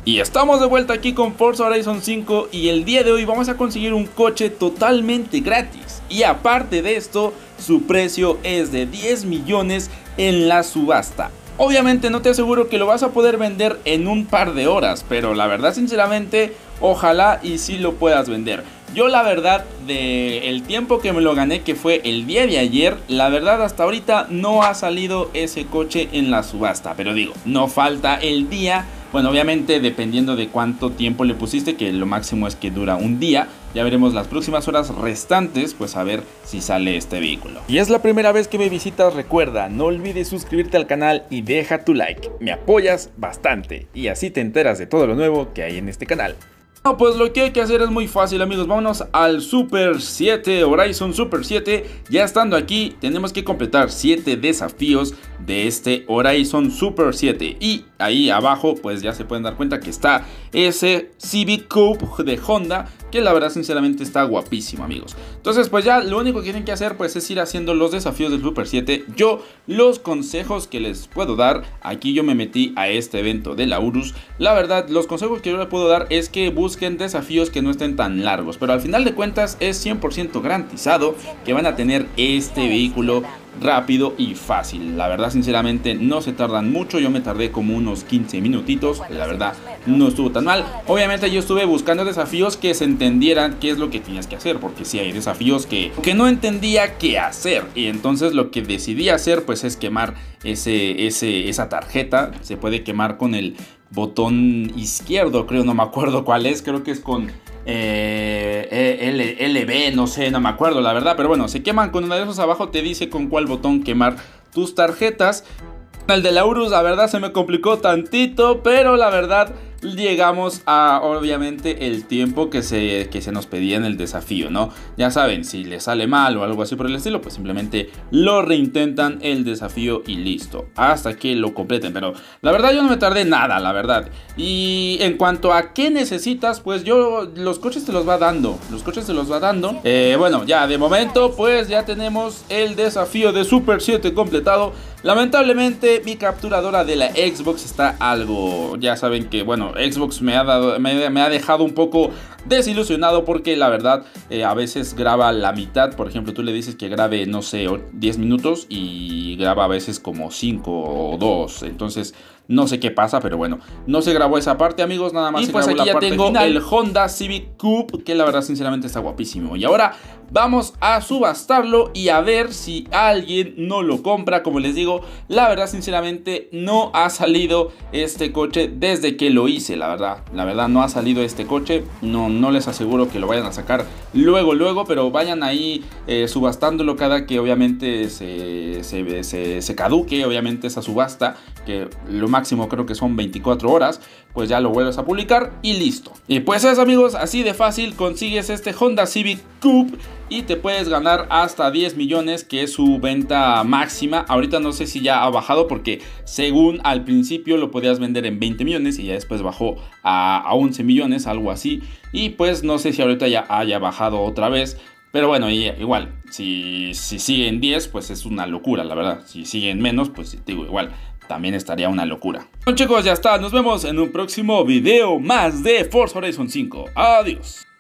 Y estamos de vuelta aquí con Forza Horizon 5 y el día de hoy vamos a conseguir un coche totalmente gratis. Y aparte de esto, su precio es de 10 millones en la subasta. Obviamente no te aseguro que lo vas a poder vender en un par de horas, pero la verdad sinceramente, ojalá y sí lo puedas vender. Yo la verdad, del tiempo que me lo gané, que fue el día de ayer, la verdad hasta ahorita no ha salido ese coche en la subasta. Pero digo, no falta el día. Bueno, obviamente dependiendo de cuánto tiempo le pusiste, que lo máximo es que dura un día. Ya veremos las próximas horas restantes, pues a ver si sale este vehículo. Si es la primera vez que me visitas, recuerda, no olvides suscribirte al canal y deja tu like. Me apoyas bastante y así te enteras de todo lo nuevo que hay en este canal. No, pues lo que hay que hacer es muy fácil, amigos. Vámonos al Super 7, Horizon Super 7. Ya estando aquí, tenemos que completar 7 desafíos de este Horizon Super 7. Y ahí abajo, pues ya se pueden dar cuenta que está ese Civic Coupe de Honda, que la verdad sinceramente está guapísimo, amigos. Entonces pues ya lo único que tienen que hacer pues es ir haciendo los desafíos del Super 7. Yo los consejos que les puedo dar, aquí yo me metí a este evento de la Urus. La verdad, los consejos que yo les puedo dar es que busquen desafíos que no estén tan largos, pero al final de cuentas es 100% garantizado que van a tener este vehículo rápido y fácil. La verdad sinceramente no se tardan mucho. Yo me tardé como unos 15 minutitos. La verdad no estuvo tan mal. Obviamente yo estuve buscando desafíos que se entendieran qué es lo que tienes que hacer, porque si hay desafíos que no entendía qué hacer, y entonces lo que decidí hacer pues es quemar esa tarjeta. Se puede quemar con el botón izquierdo, creo, no me acuerdo cuál es, creo que es con LB, no sé, no me acuerdo la verdad, pero bueno, se queman con uno de esos. Abajo te dice con cuál botón quemar tus tarjetas. El de la Urus, la verdad se me complicó tantito, pero la verdad llegamos a, obviamente, el tiempo que se nos pedía en el desafío, ¿no? Ya saben, si les sale mal o algo así por el estilo, pues simplemente lo reintentan el desafío y listo, hasta que lo completen. Pero la verdad yo no me tardé nada, la verdad. Y en cuanto a qué necesitas, pues los coches te los va dando. Bueno, ya de momento, pues ya tenemos el desafío de Super 7 completado. Lamentablemente mi capturadora de la Xbox está algo, ya saben que, bueno, Xbox me ha dejado un poco desilusionado, porque la verdad a veces graba la mitad. Por ejemplo, tú le dices que grabe, no sé, 10 minutos y graba a veces como 5 o 2. Entonces no sé qué pasa, pero bueno, no se grabó esa parte, amigos, nada más. Y pues aquí ya tengo el Honda Civic Coupe, que la verdad sinceramente está guapísimo. Y ahora vamos a subastarlo y a ver si alguien no lo compra. Como les digo, la verdad sinceramente no ha salido este coche desde que lo hice. La verdad no ha salido este coche. No les aseguro que lo vayan a sacar luego, pero vayan ahí subastándolo cada que obviamente se caduque, obviamente, esa subasta, que lo máximo creo que son 24 horas, pues ya lo vuelves a publicar y listo. Y pues es, amigos, así de fácil consigues este Honda Civic Coupe y te puedes ganar hasta 10 millones, que es su venta máxima. Ahorita no sé si ya ha bajado, porque según al principio lo podías vender en 20 millones y ya después bajó a 11 millones, algo así. Y pues no sé si ahorita ya haya bajado otra vez. Pero bueno, igual, si sigue en 10, pues es una locura, la verdad. Si sigue en menos, pues digo, igual también estaría una locura. Bueno, chicos, ya está. Nos vemos en un próximo video más de Forza Horizon 5. Adiós.